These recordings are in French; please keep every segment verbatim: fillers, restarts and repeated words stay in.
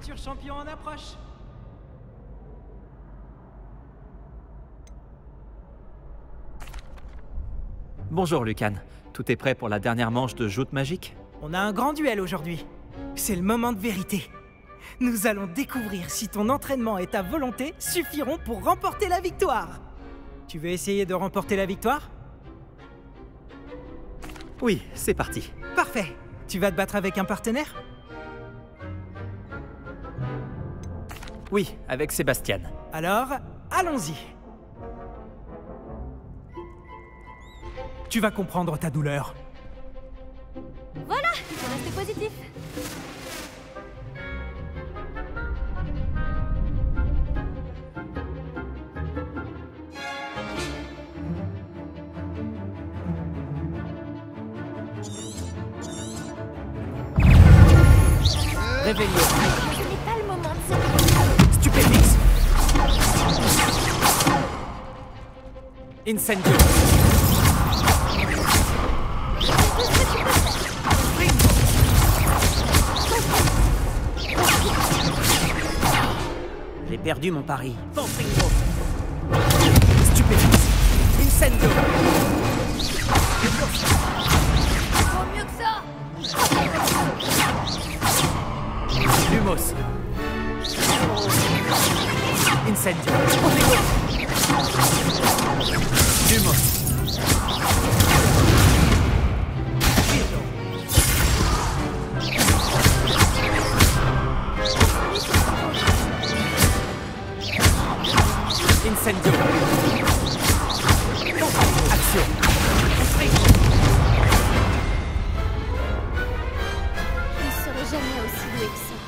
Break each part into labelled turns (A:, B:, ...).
A: futur champion en approche.
B: Bonjour Lucan, tout est prêt pour la dernière manche de joute magique?
A: On a un grand duel aujourd'hui. C'est le moment de vérité. Nous allons découvrir si ton entraînement et ta volonté suffiront pour remporter la victoire. Tu veux essayer de remporter la victoire?
B: Oui, c'est parti.
A: Parfait. Tu vas te battre avec un partenaire?
B: Oui, avec Sébastien.
A: Alors, allons-y. Tu vas comprendre ta douleur.
C: Voilà, il faut rester positif.
B: Réveillon.
C: Ce n'est pas le moment de se...
B: Stupéfix. Incendio.
D: J'ai perdu mon pari.
B: Stupéfix. Incendio.
C: Vaut mieux que ça.
B: Lumos. Incendio. Lumos. Incendio. Action.
C: Je ne serai jamais aussi doué que ça.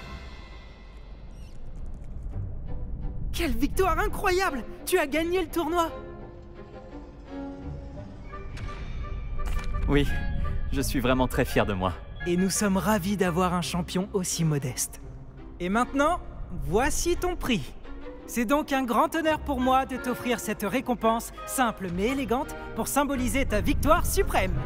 A: Quelle victoire incroyable! Tu as gagné le tournoi!
B: Oui, je suis vraiment très fier de moi.
A: Et nous sommes ravis d'avoir un champion aussi modeste. Et maintenant, voici ton prix. C'est donc un grand honneur pour moi de t'offrir cette récompense simple mais élégante pour symboliser ta victoire suprême.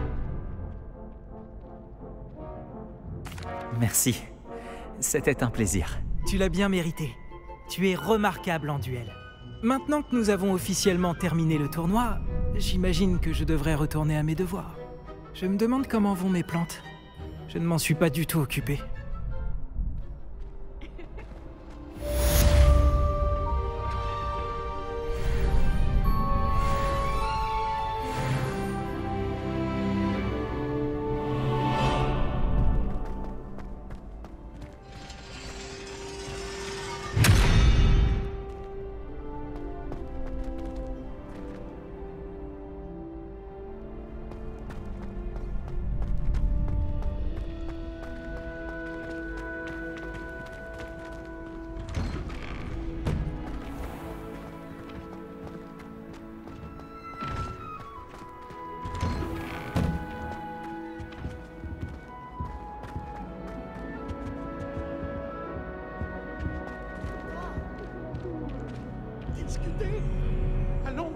B: Merci. C'était un plaisir.
A: Tu l'as bien mérité. Tu es remarquable en duel. Maintenant que nous avons officiellement terminé le tournoi, j'imagine que je devrais retourner à mes devoirs. Je me demande comment vont mes plantes. Je ne m'en suis pas du tout occupé.
E: Discuter. Allons.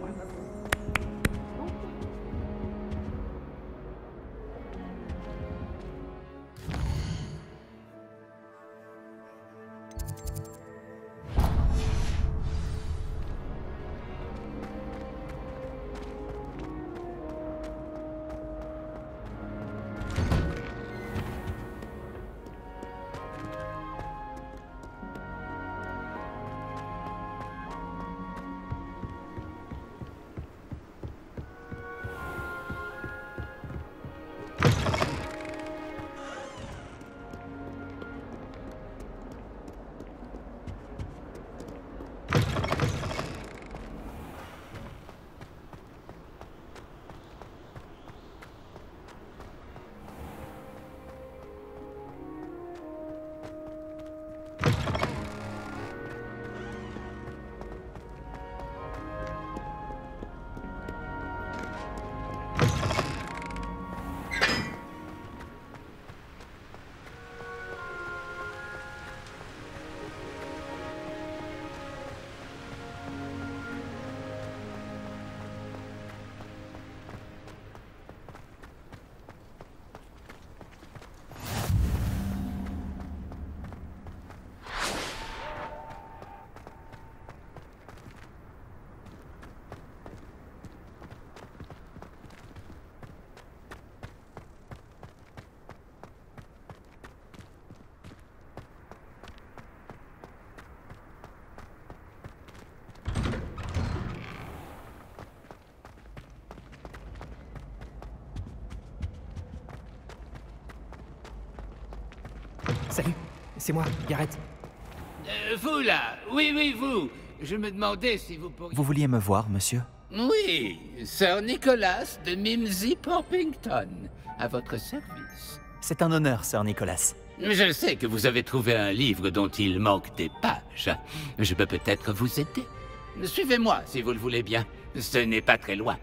D: Salut, c'est moi, Gareth.
F: Euh, vous là, oui, oui, vous. Je me demandais si vous pourriez...
B: Vous vouliez me voir, monsieur?
F: Oui, Sir Nicholas de Mimsy Porpington, à votre service.
B: C'est un honneur, Sir Nicholas.
F: Je sais que vous avez trouvé un livre dont il manque des pages. Je peux peut-être vous aider. Suivez-moi, si vous le voulez bien. Ce n'est pas très loin.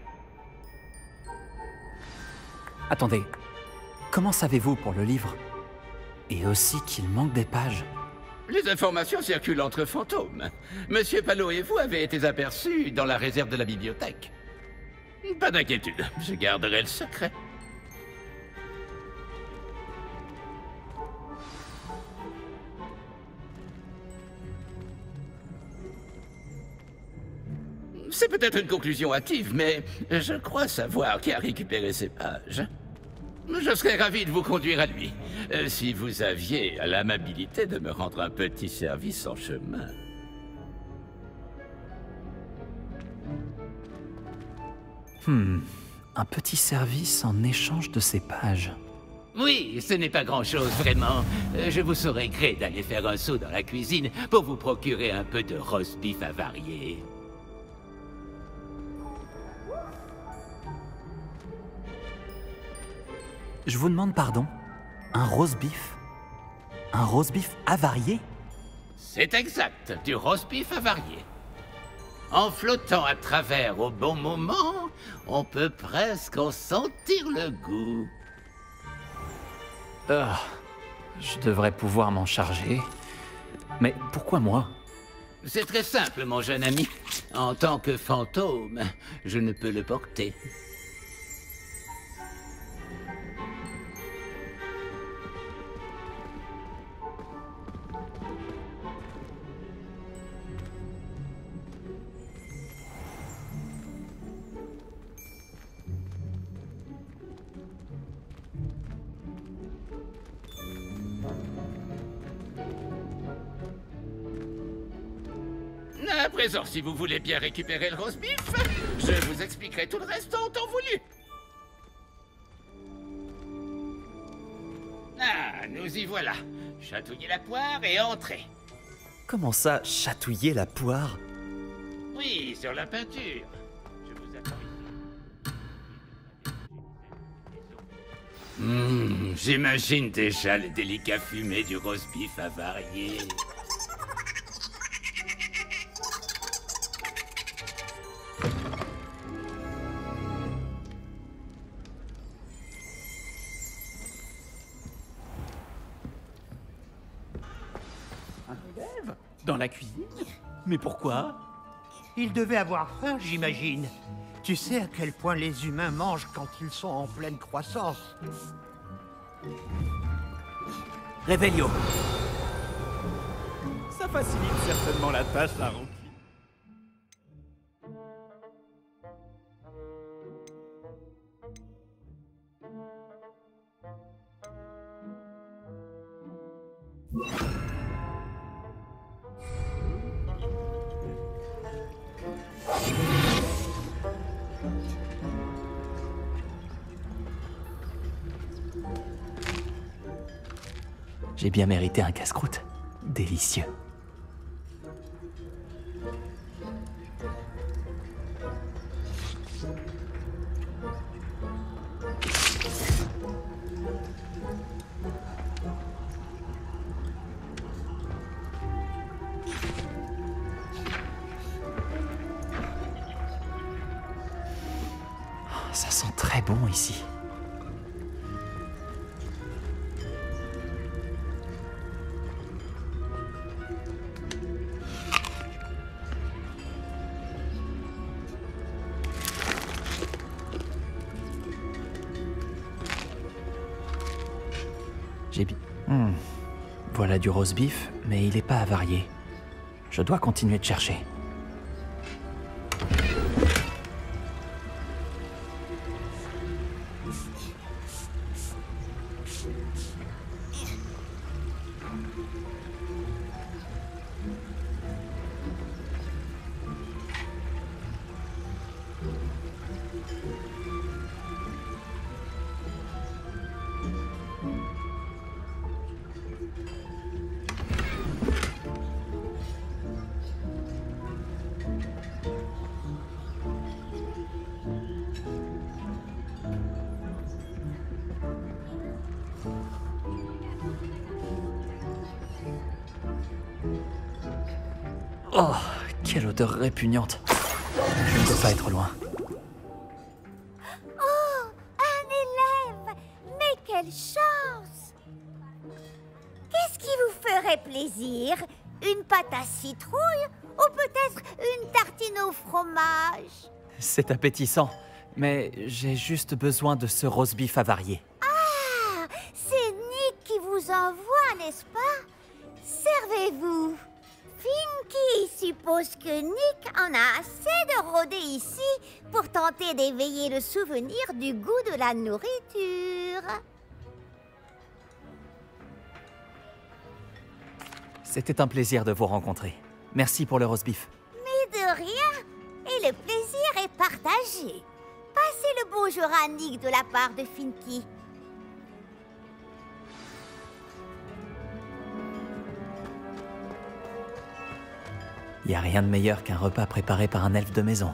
B: Attendez, comment savez-vous pour le livre? Et aussi qu'il manque des pages.
F: Les informations circulent entre fantômes. Monsieur Palot et vous avez été aperçus dans la réserve de la bibliothèque. Pas d'inquiétude, je garderai le secret. C'est peut-être une conclusion hâtive, mais je crois savoir qui a récupéré ces pages. Je serais ravi de vous conduire à lui, euh, si vous aviez l'amabilité de me rendre un petit service en chemin.
B: Hmm, un petit service en échange de ces pages.
F: Oui, ce n'est pas grand-chose, vraiment. Euh, Je vous saurais gré d'aller faire un saut dans la cuisine pour vous procurer un peu de roast beef avarié.
B: Je vous demande pardon. Un roast beef? Un roast beef avarié?
F: C'est exact, du roast beef avarié. En flottant à travers au bon moment, on peut presque en sentir le goût.
B: Ah, je devrais pouvoir m'en charger. Mais pourquoi moi?
F: C'est très simple, mon jeune ami. En tant que fantôme, je ne peux le porter. À présent, si vous voulez bien récupérer le roast beef, je vous expliquerai tout le reste en temps voulu. Ah, nous y voilà. Chatouillez la poire et entrez.
B: Comment ça, chatouiller la poire?
F: Oui, sur la peinture. Je vous attends ici. Mmh, j'imagine déjà le délicat fumé du roast beef avarié.
E: Dans la cuisine? Mais pourquoi?
G: Il devait avoir faim, j'imagine. Tu sais à quel point les humains mangent quand ils sont en pleine croissance.
B: Réveillon.
E: Ça facilite certainement la tâche à remplir.
B: J'ai bien mérité un casse-croûte. Délicieux. Ça sent très bon ici. J'ai bien... Hmm. Voilà du roast beef, mais il n'est pas avarié. Je dois continuer de chercher. Oh, quelle odeur répugnante. Je ne dois pas être loin.
C: Oh, un élève! Mais quelle chance! Qu'est-ce qui vous ferait plaisir? Une pâte à citrouille ou peut-être une tartine au fromage?
B: C'est appétissant, mais j'ai juste besoin de ce roast beef avarié.
C: Ah, c'est Nick qui vous envoie, n'est-ce pas? Servez-vous. Finky suppose que Nick en a assez de rôder ici pour tenter d'éveiller le souvenir du goût de la nourriture.
B: C'était un plaisir de vous rencontrer. Merci pour le roast beef.
C: Mais de rien. Et le plaisir est partagé. Passez le bonjour à Nick de la part de Finky.
B: Y a rien de meilleur qu'un repas préparé par un elfe de maison.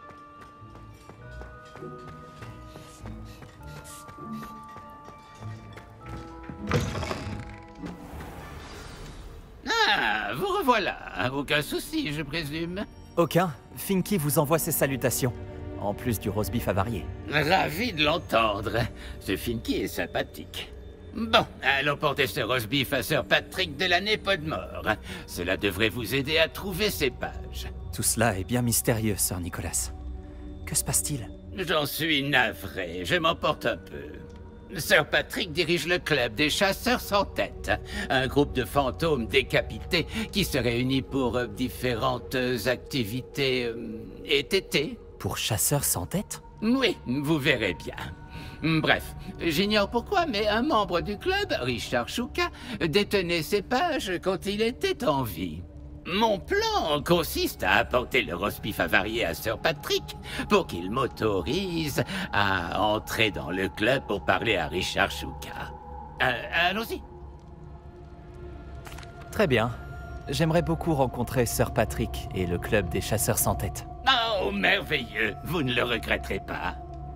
F: Ah, vous revoilà. Aucun souci, je présume.
B: Aucun. Finky vous envoie ses salutations. En plus du roast beef avarié.
F: Ravi de l'entendre. Ce Finky est sympathique. Bon, allons porter ce roast beef à Sir Patrick de l'année Podmore. Cela devrait vous aider à trouver ces pages.
B: Tout cela est bien mystérieux, Sir Nicholas. Que se passe-t-il?
F: J'en suis navré, je m'emporte un peu. Sir Patrick dirige le club des chasseurs sans tête, un groupe de fantômes décapités qui se réunit pour euh, différentes euh, activités euh, été.
B: Pour chasseurs sans tête?
F: Oui, vous verrez bien. Bref, j'ignore pourquoi, mais un membre du club, Richard Shuka, détenait ces pages quand il était en vie. Mon plan consiste à apporter le roast beef avarié à Sir Patrick pour qu'il m'autorise à entrer dans le club pour parler à Richard Shuka. Euh, allons-y.
B: Très bien. J'aimerais beaucoup rencontrer Sir Patrick et le club des chasseurs sans tête.
F: Oh, merveilleux. Vous ne le regretterez pas.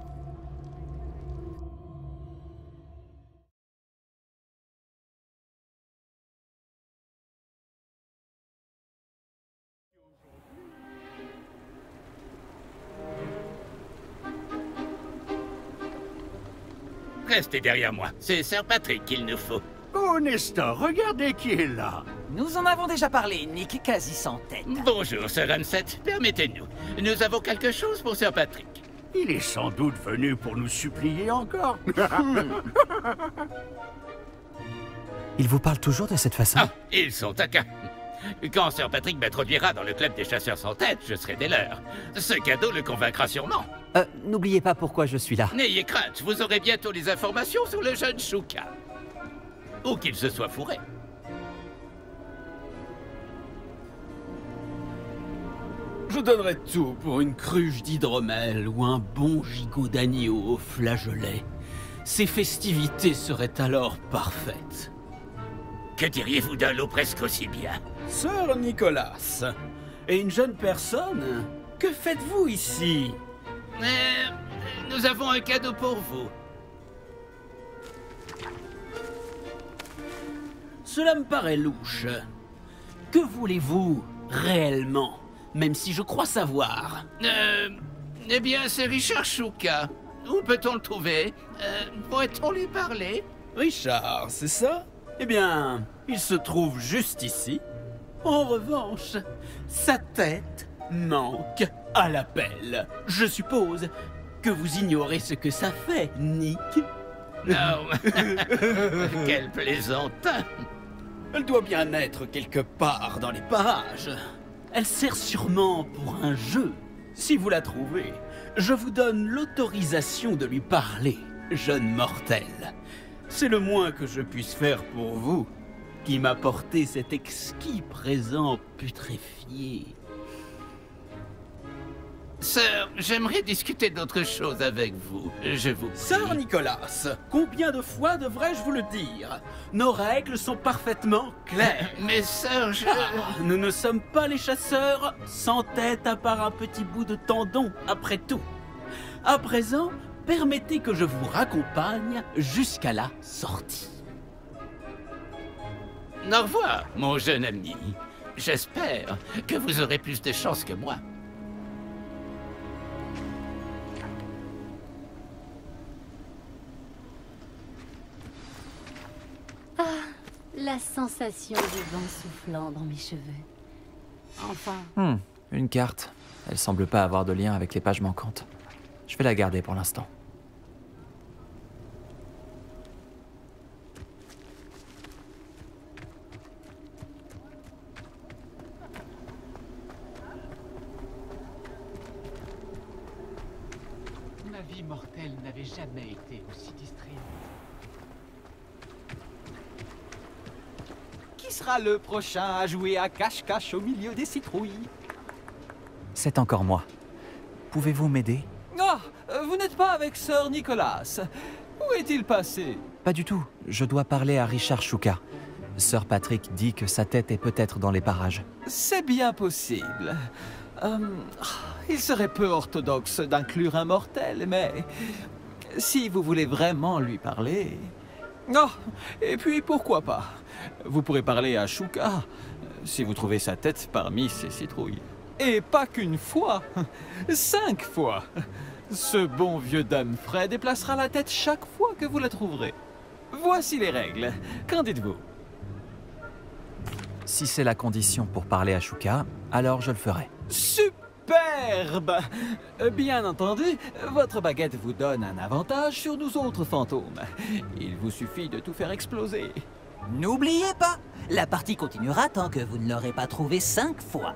F: Restez derrière moi. C'est Sir Patrick qu'il nous faut.
E: Oh, Nestor, regardez qui est là.
H: Nous en avons déjà parlé, Nick, quasi sans tête.
F: Bonjour, Sir Ansett. Permettez-nous. Nous avons quelque chose pour Sir Patrick.
E: Il est sans doute venu pour nous supplier encore.
B: Il vous parle toujours de cette façon?
F: Ah, ils sont taquins. Quand Sir Patrick m'introduira dans le club des chasseurs sans tête, je serai des leurs. Ce cadeau le convaincra sûrement.
B: Euh, n'oubliez pas pourquoi je suis là.
F: N'ayez crainte, vous aurez bientôt les informations sur le jeune Shuka. Ou qu'il se soit fourré.
I: Je donnerais tout pour une cruche d'hydromel ou un bon gigot d'agneau au flageolet. Ces festivités seraient alors parfaites.
F: Que diriez-vous d'un lot presque aussi bien?
I: Sir Nicholas, et une jeune personne? Que faites-vous ici?
F: Euh, nous avons un cadeau pour vous.
I: Cela me paraît louche. Que voulez-vous réellement? Même si je crois savoir.
F: Euh... Eh bien, c'est Richard Shuka. Où peut-on le trouver? euh, Pourrait-on lui parler?
I: Richard, c'est ça? Eh bien, il se trouve juste ici. En revanche, sa tête manque à l'appel. Je suppose que vous ignorez ce que ça fait, Nick.
F: Non. Quel plaisantin.
I: Elle doit bien être quelque part dans les parages. Elle sert sûrement pour un jeu. Si vous la trouvez, je vous donne l'autorisation de lui parler, jeune mortel. C'est le moins que je puisse faire pour vous, qui m'apportez cet exquis présent putréfié.
F: Sir, j'aimerais discuter d'autre chose avec vous. Je vous prie.
I: Sir Nicholas, combien de fois devrais-je vous le dire? Nos règles sont parfaitement claires.
F: Mais sir, je...
I: Ah, nous ne sommes pas les chasseurs sans tête à part un petit bout de tendon, après tout. À présent, permettez que je vous raccompagne jusqu'à la sortie.
F: Au revoir, mon jeune ami. J'espère que vous aurez plus de chance que moi.
J: Ah, la sensation du vent soufflant dans mes cheveux. Enfin...
B: Hmm, une carte. Elle semble pas avoir de lien avec les pages manquantes. Je vais la garder pour l'instant.
K: Ma vie mortelle n'avait jamais été aussi distrayante.
H: Qui sera le prochain à jouer à cache-cache au milieu des citrouilles?
B: C'est encore moi. Pouvez-vous m'aider?
H: Ah, vous n'êtes pas avec Sir Nicholas. Où est-il passé?
B: Pas du tout. Je dois parler à Richard Shuka. Sir Patrick dit que sa tête est peut-être dans les parages.
H: C'est bien possible. Euh, il serait peu orthodoxe d'inclure un mortel, mais si vous voulez vraiment lui parler... Oh, et puis pourquoi pas? Vous pourrez parler à Shuka si vous trouvez sa tête parmi ces citrouilles. Et pas qu'une fois, cinq fois. Ce bon vieux Dunfray déplacera la tête chaque fois que vous la trouverez. Voici les règles. Qu'en dites-vous?
B: Si c'est la condition pour parler à Shuka, alors je le ferai.
H: Superbe! Bien entendu, votre baguette vous donne un avantage sur nous autres fantômes. Il vous suffit de tout faire exploser.
L: N'oubliez pas, la partie continuera tant que vous ne l'aurez pas trouvé cinq fois.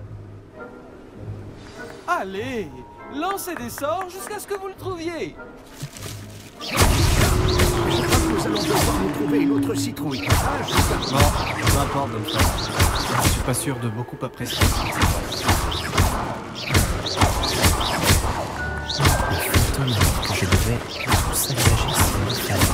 H: Allez, lancez des sorts jusqu'à ce que vous le trouviez.
E: Je crois que nous allons devoir nous trouver une autre citrouille. Ah, je...
D: Non, peu importe de le faire. Je suis pas sûr de beaucoup apprécier.
B: Que je devais tout saccager sur le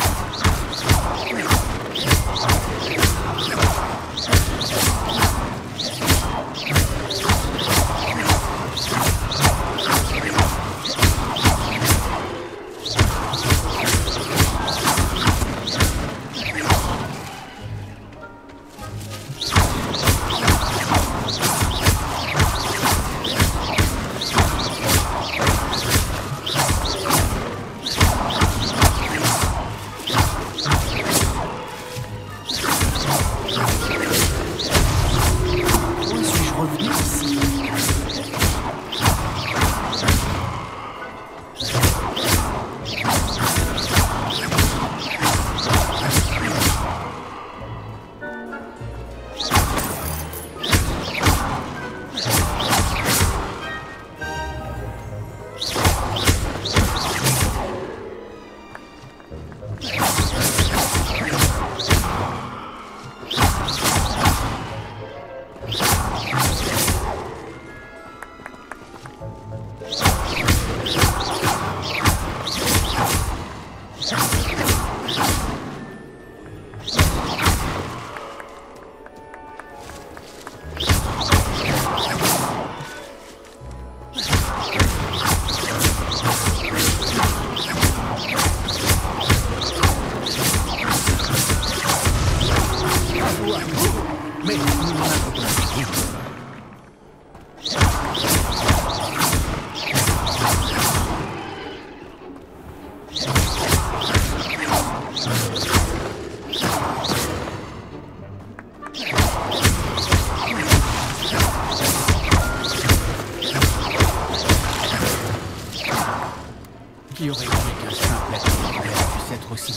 K: Qui aurait cru qu'un simple être puisse être aussi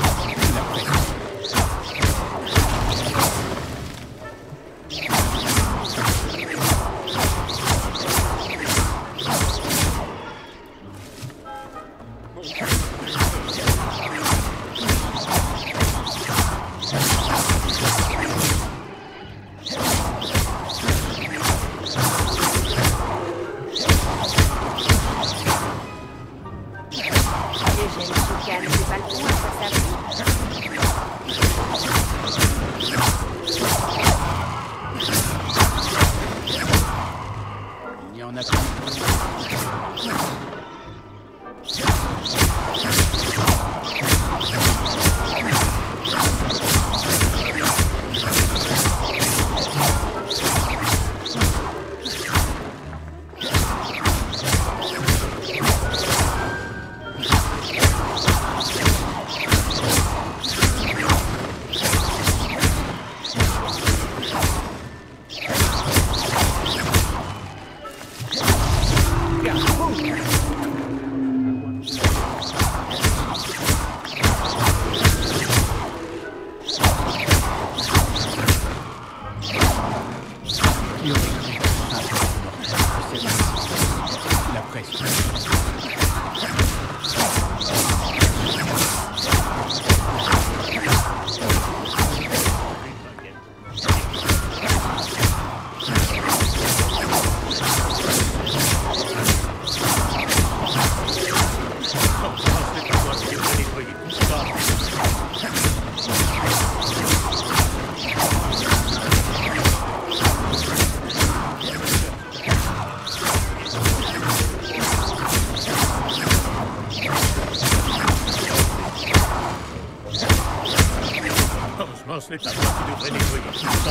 K: la pression. Il y en a plus. Il aurait cru qu'un simple mortel possède la pression.
E: Ce n'est pas moi qui devrais nettoyer tout ça.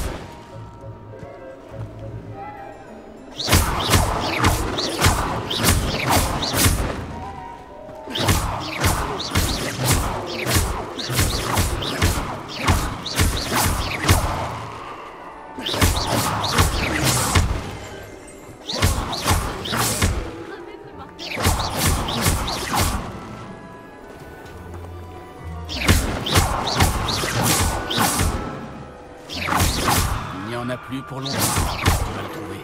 I: Plus pour longtemps, tu vas le trouver.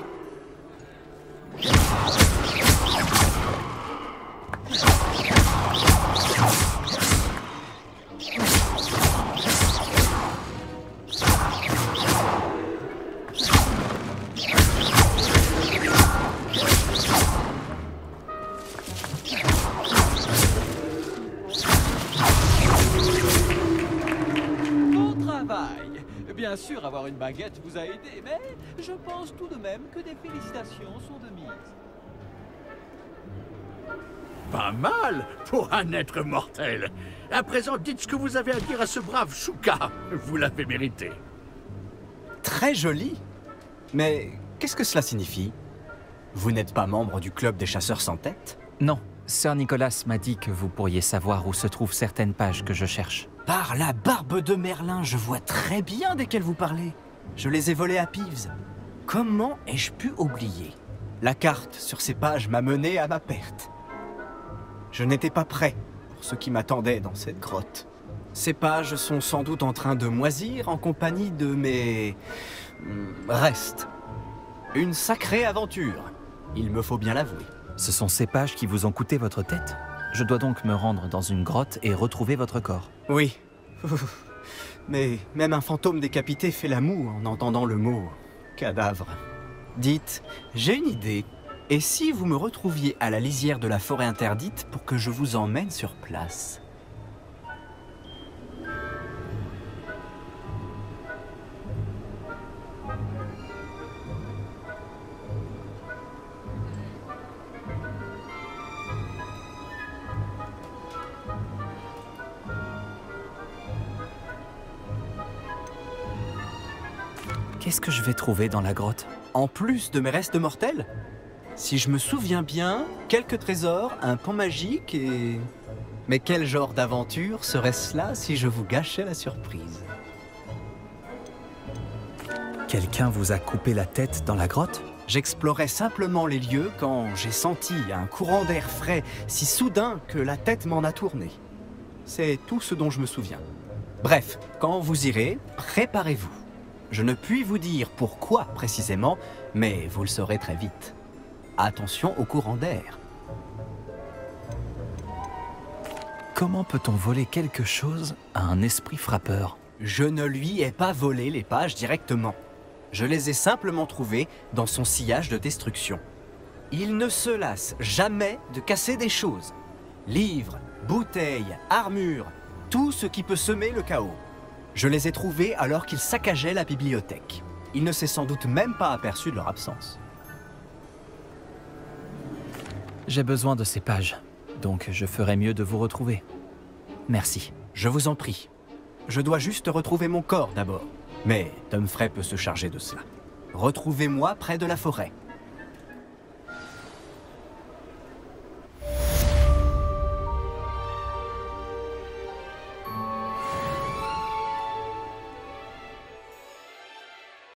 H: Bon travail. Bien sûr, avoir une baguette vous a aidé, mais je pense tout de même que des félicitations sont de mise.
E: Pas mal pour un être mortel. À présent, dites ce que vous avez à dire à ce brave Chouka. Vous l'avez mérité.
M: Très joli. Mais qu'est-ce que cela signifie? Vous n'êtes pas membre du club des chasseurs sans tête?
B: Non, Sir Nicholas m'a dit que vous pourriez savoir où se trouvent certaines pages que je cherche.
M: Par la barbe de Merlin, je vois très bien desquelles vous parlez. Je les ai volées à Peeves. Comment ai-je pu oublier? La carte sur ces pages m'a mené à ma perte. Je n'étais pas prêt pour ce qui m'attendait dans cette grotte. Ces pages sont sans doute en train de moisir en compagnie de mes... restes. Une sacrée aventure, il me faut bien l'avouer.
B: Ce sont ces pages qui vous ont coûté votre tête? Je dois donc me rendre dans une grotte et retrouver votre corps.
M: Oui. Mais même un fantôme décapité fait la moue en entendant le mot cadavre. Dites, j'ai une idée. Et si vous me retrouviez à la lisière de la forêt interdite pour que je vous emmène sur place?
B: Qu'est-ce que je vais trouver dans la grotte?
M: En plus de mes restes mortels? Si je me souviens bien, quelques trésors, un pan magique et... Mais quel genre d'aventure serait cela si je vous gâchais la surprise?
B: Quelqu'un vous a coupé la tête dans la grotte?
M: J'explorais simplement les lieux quand j'ai senti un courant d'air frais si soudain que la tête m'en a tourné. C'est tout ce dont je me souviens. Bref, quand vous irez, préparez-vous. Je ne puis vous dire pourquoi précisément, mais vous le saurez très vite. Attention au courant d'air.
B: Comment peut-on voler quelque chose à un esprit frappeur?
M: Je ne lui ai pas volé les pages directement. Je les ai simplement trouvées dans son sillage de destruction. Il ne se lasse jamais de casser des choses. Livres, bouteilles, armures, tout ce qui peut semer le chaos. Je les ai trouvés alors qu'il saccageait la bibliothèque. Il ne s'est sans doute même pas aperçu de leur absence.
B: J'ai besoin de ces pages, donc je ferais mieux de vous retrouver. Merci.
M: Je vous en prie. Je dois juste retrouver mon corps d'abord. Mais Tom Frey peut se charger de cela. Retrouvez-moi près de la forêt.